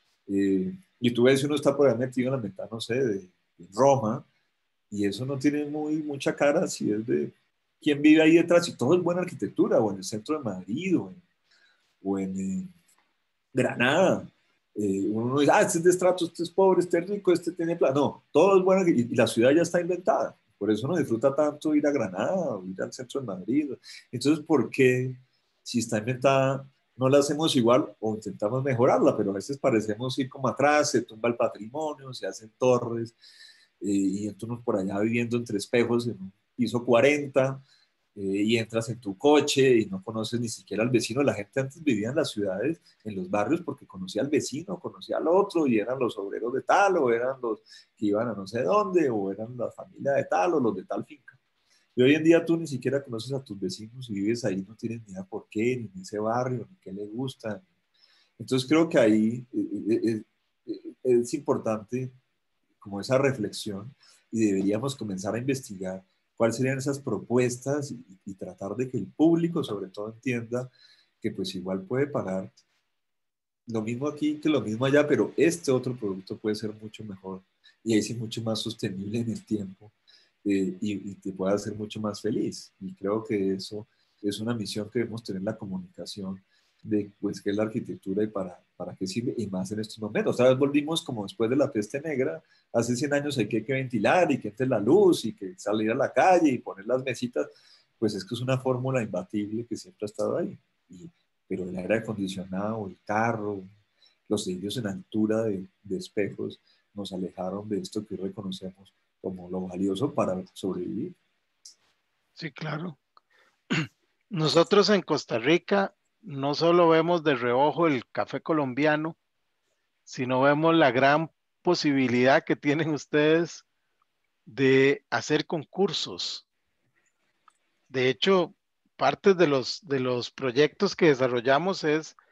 S2: Y tú ves si uno está por ahí metido en la mitad, no sé, de Roma, y eso no tiene mucha cara si es de quién vive ahí detrás, y todo es buena arquitectura, o en el centro de Madrid, o en Granada. Uno dice, este es de estrato, este es pobre, este es rico, este tiene plata. No, todo es bueno, y la ciudad ya está inventada. Por eso no disfruta tanto ir a Granada o ir al centro de Madrid. Entonces, ¿por qué, si está inventada, no la hacemos igual o intentamos mejorarla? Pero a veces parecemos ir como atrás, se tumba el patrimonio, se hacen torres, y entonces por allá viviendo entre espejos en un piso 40, y entras en tu coche y no conoces ni siquiera al vecino. La gente antes vivía en las ciudades, en los barrios, porque conocía al vecino, conocía al otro, y eran los obreros de tal, o eran los que iban a no sé dónde, o eran la familia de tal, o los de tal finca. Y hoy en día tú ni siquiera conoces a tus vecinos y vives ahí, no tienes ni idea por qué, ni en ese barrio, ni qué le gusta. Entonces creo que ahí es importante como esa reflexión, y deberíamos comenzar a investigar cuáles serían esas propuestas, y tratar de que el público sobre todo entienda que pues igual puede pagar lo mismo aquí que lo mismo allá, pero este otro producto puede ser mucho mejor, y ahí sí mucho más sostenible en el tiempo, y te puede hacer mucho más feliz. Y creo que eso es una misión que debemos tener, la comunicación de pues qué es la arquitectura y para qué sirve, y más en estos momentos. Otra vez volvimos como después de la peste negra, hace 100 años hay que ventilar y que entre la luz y que salir a la calle y poner las mesitas, pues es que es una fórmula imbatible que siempre ha estado ahí. Pero el aire acondicionado, el carro, los edificios en altura de espejos nos alejaron de esto que reconocemos como lo valioso para sobrevivir.
S1: Sí, claro. Nosotros en Costa Rica no solo vemos de reojo el café colombiano, sino vemos la gran posibilidad que tienen ustedes de hacer concursos. De hecho, parte de los proyectos que desarrollamos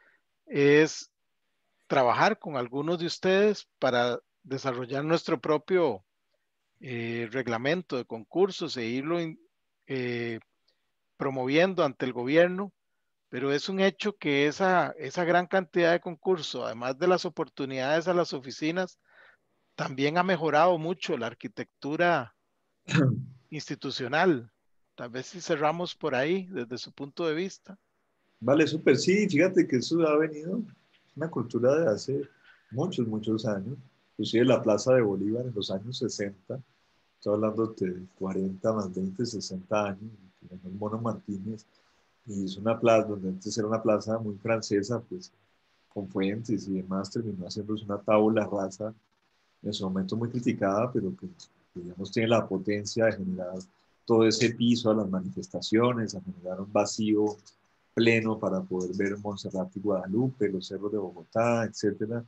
S1: es trabajar con algunos de ustedes para desarrollar nuestro propio reglamento de concursos e irlo eh, promoviendo ante el gobierno, pero es un hecho que esa gran cantidad de concursos, además de las oportunidades a las oficinas, también ha mejorado mucho la arquitectura institucional. Tal vez si cerramos por ahí desde su punto de vista.
S2: Vale, súper, sí, fíjate que eso ha venido, una cultura de hace muchos años. inclusive la Plaza de Bolívar en los años 60, estoy hablando de 40 más 20, 60 años, el Mono Martínez, y es una plaza donde antes era una plaza muy francesa, pues con fuentes y demás, terminó haciéndose una tabula rasa, en su momento muy criticada, pero que digamos tiene la potencia de generar todo ese piso a las manifestaciones, a generar un vacío pleno para poder ver Montserrat y Guadalupe, los cerros de Bogotá, etcétera.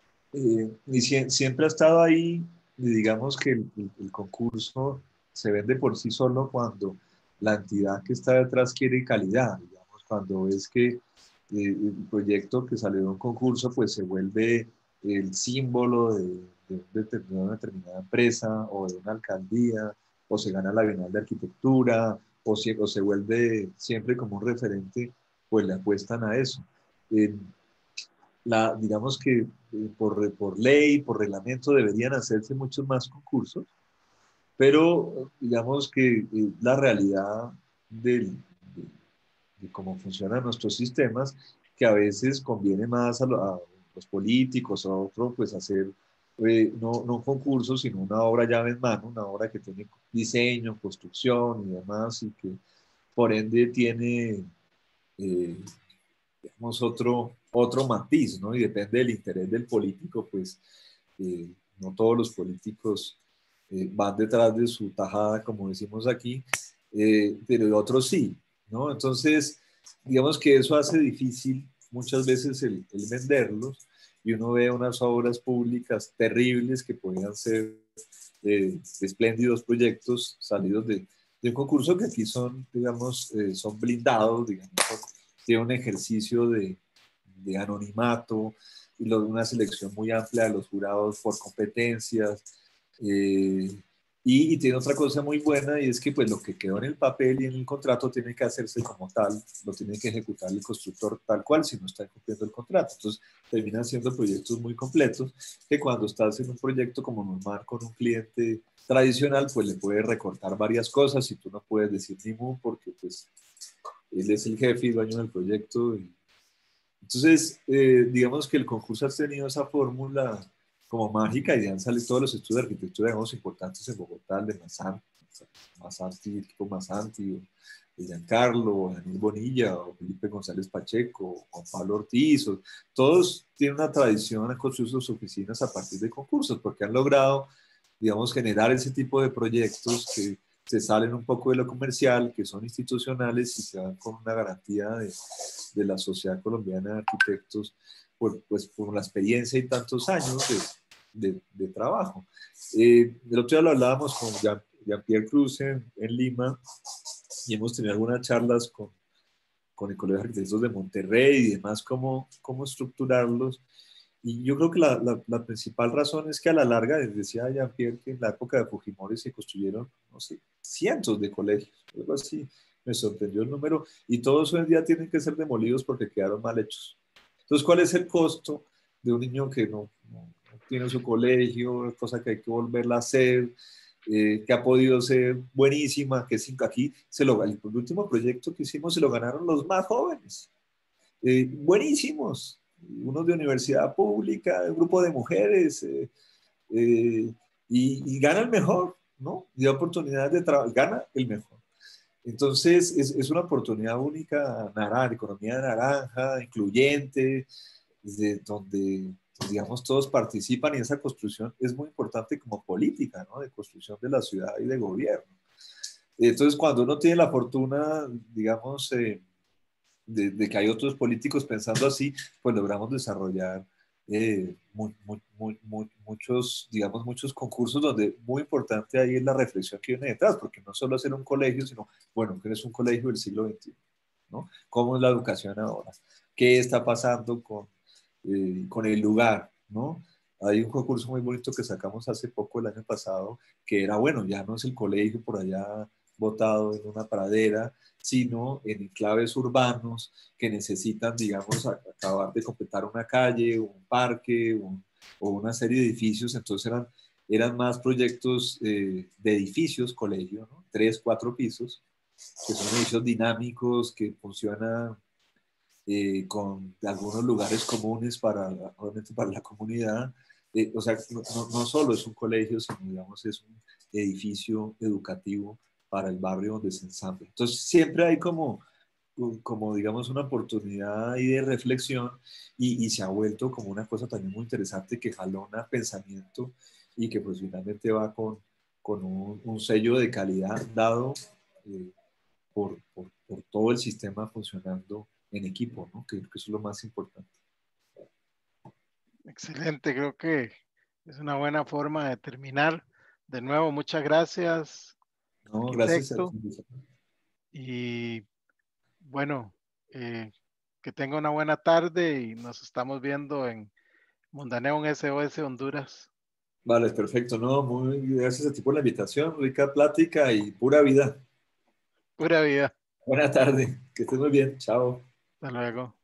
S2: Y siempre ha estado ahí, y digamos que el concurso se vende por sí solo cuando la entidad que está detrás quiere calidad, digamos, cuando es que el proyecto que salió de un concurso pues se vuelve el símbolo de una determinada empresa o de una alcaldía, o se gana la Bienal de Arquitectura, o se vuelve siempre como un referente, pues le apuestan a eso. Eh, digamos que por ley, por reglamento, deberían hacerse muchos más concursos, pero digamos que la realidad del, de, de cómo funcionan nuestros sistemas, que a veces conviene más a los políticos o a otros, pues hacer no un concurso, sino una obra llave en mano, una obra que tiene diseño, construcción y demás, y que por ende tiene eh, digamos, otro matiz, ¿no? Y depende del interés del político, pues no todos los políticos van detrás de su tajada, como decimos aquí, pero otros sí, ¿no? Entonces, digamos que eso hace difícil muchas veces el venderlos, y uno ve unas obras públicas terribles que podían ser espléndidos proyectos salidos de un concurso que aquí son, digamos, son blindados, digamos, tiene un ejercicio de anonimato y una selección muy amplia de los jurados por competencias. eh, y tiene otra cosa muy buena, y es que pues lo que quedó en el papel y en el contrato tiene que hacerse como tal, lo tiene que ejecutar el constructor tal cual si no está cumpliendo el contrato. Entonces terminan siendo proyectos muy completos que cuando estás en un proyecto como normal con un cliente tradicional, pues le puedes recortar varias cosas y tú no puedes decir ni mu porque pues él es el jefe y dueño del proyecto. Entonces, digamos que el concurso ha tenido esa fórmula como mágica, y han salido todos los estudios de arquitectura, digamos, importantes en Bogotá, el de Masanti, el equipo Masanti, o de Giancarlo, o Daniel Bonilla, o Felipe González Pacheco, o Juan Pablo Ortiz, todos tienen una tradición, han construido sus oficinas a partir de concursos, porque han logrado, digamos, generar ese tipo de proyectos que se salen un poco de lo comercial, que son institucionales y se van con una garantía de la Sociedad Colombiana de Arquitectos, pues por la experiencia y tantos años de trabajo. El otro día lo hablábamos con Jean-Pierre Cruz en Lima, y hemos tenido algunas charlas con el Colegio de Arquitectos de Monterrey y demás, cómo estructurarlos. Y yo creo que la principal razón es que a la larga, decía Jean-Pierre, que en la época de Fujimori se construyeron, no sé, cientos de colegios, algo así, me sorprendió el número, y todos hoy en día tienen que ser demolidos porque quedaron mal hechos. Entonces, ¿cuál es el costo de un niño que no tiene su colegio, cosa que hay que volverla a hacer, que ha podido ser buenísima, que aquí el último proyecto que hicimos se lo ganaron los más jóvenes, buenísimos, unos de universidad pública, un grupo de mujeres, eh, y gana el mejor, ¿no? Y da oportunidades de trabajo, gana el mejor. Entonces, es una oportunidad única, naranja, economía naranja, incluyente, donde, digamos, todos participan, y esa construcción es muy importante como política, ¿no? De construcción de la ciudad y de gobierno. Entonces, cuando uno tiene la fortuna, digamos, de que hay otros políticos pensando así, pues logramos desarrollar muchos, digamos, muchos concursos donde muy importante ahí es la reflexión que viene detrás, porque no solo hacer un colegio, sino, bueno, que es un colegio del siglo XXI, ¿no? ¿Cómo es la educación ahora? ¿Qué está pasando con el lugar, ¿no? Hay un concurso muy bonito que sacamos hace poco, el año pasado, que era, bueno, ya no es el colegio por allá botado en una pradera, sino en enclaves urbanos que necesitan, digamos, acabar de completar una calle, un parque, o una serie de edificios. Entonces eran más proyectos de edificios, colegio, ¿no? 3, 4 pisos, que son edificios dinámicos, que funcionan con algunos lugares comunes obviamente para la comunidad, o sea, no solo es un colegio, sino, digamos, es un edificio educativo para el barrio donde se ensambla. Entonces, siempre hay como digamos, una oportunidad ahí de reflexión y se ha vuelto como una cosa también muy interesante que jalona pensamiento y que pues finalmente va con un sello de calidad dado eh, por todo el sistema funcionando en equipo, ¿no? Que eso es lo más importante.
S1: Excelente, creo que es una buena forma de terminar. De nuevo, muchas gracias,
S2: No, gracias a
S1: arquitecto.
S2: ti.
S1: Y bueno, eh, que tenga una buena tarde y nos estamos viendo en Mondaneon SOS Honduras.
S2: Vale, perfecto. No, muy gracias a ti por la invitación, rica plática y pura vida.
S1: Pura vida.
S2: Buena tarde, que estés muy bien. Chao.
S1: Hasta luego.